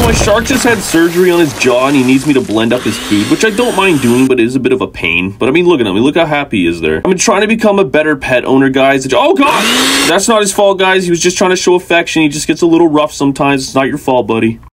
my shark just had surgery on his jaw and he needs me to blend up his food, which I don't mind doing, but it is a bit of a pain. But I mean, look at him. Look how happy he is there. I've been trying to become a better pet owner, guys. Oh, God! That's not his fault, guys. He was just trying to show affection. He just gets a little rough sometimes. It's not your fault, buddy.